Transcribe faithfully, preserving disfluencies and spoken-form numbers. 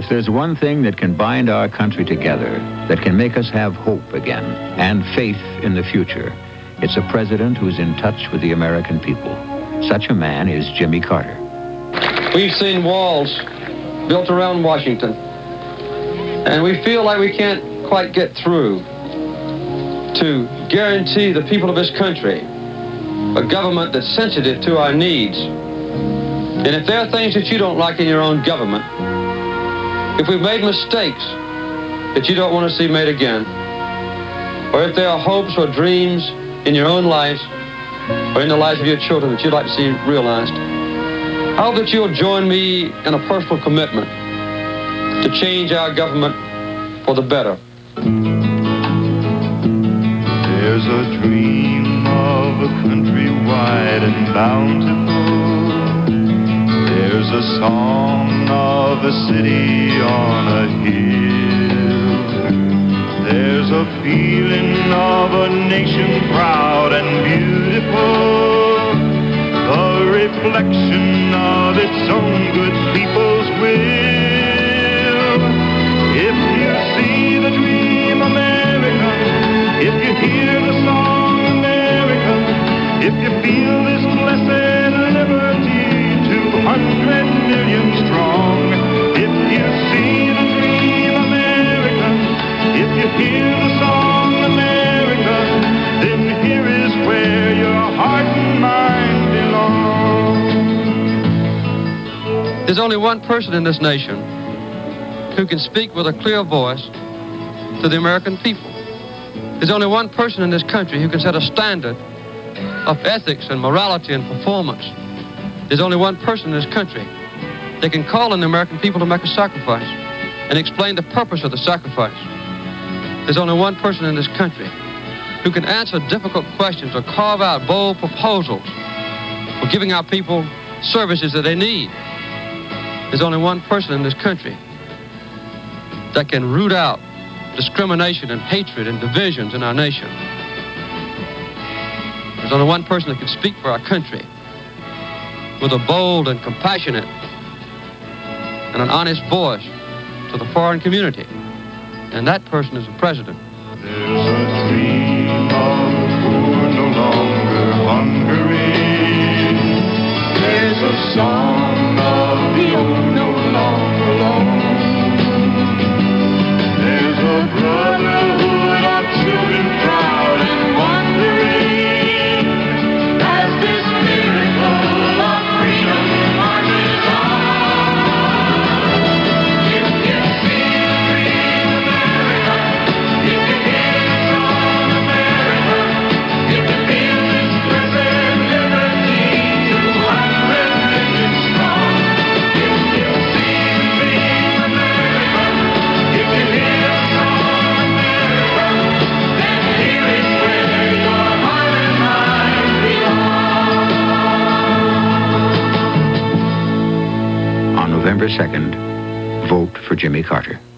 If there's one thing that can bind our country together, that can make us have hope again and faith in the future, it's a president who's in touch with the American people. Such a man is Jimmy Carter. We've seen walls built around Washington, and we feel like we can't quite get through to guarantee the people of this country a government that's sensitive to our needs. And if there are things that you don't like in your own government, if we've made mistakes that you don't want to see made again, or if there are hopes or dreams in your own lives or in the lives of your children that you'd like to see realized, I hope that you'll join me in a personal commitment to change our government for the better. There's a dream of a country wide and bountiful. There's a song of a city on a hill. There's a feeling of a nation proud and beautiful, the reflection of its own good people's will. If you see the dream, America, if you hear the song, America, if you feel this blessed liberty, two hundred million strong. If you see the dream, America, if you hear the song, America, then here is where your heart and mind belong. There's only one person in this nation who can speak with a clear voice to the American people. There's only one person in this country who can set a standard of ethics and morality and performance. There's only one person in this country that can call on the American people to make a sacrifice and explain the purpose of the sacrifice. There's only one person in this country who can answer difficult questions or carve out bold proposals for giving our people services that they need. There's only one person in this country that can root out discrimination and hatred and divisions in our nation. There's only one person that can speak for our country with a bold and compassionate and an honest voice to the foreign community. And that person is the president. There's a dream of the poor no longer hungry. There's a song of the old no longer alone. There's a brotherhood of children proud and wondering as this miracle of freedom marches on. If you see the dream, America, if you hear the song, America, if you feel this blessed liberty, two hundred million strong. If you see the dream, America, if you hear the song, America, then here is where your heart and mind belong. On November second, vote for Jimmy Carter.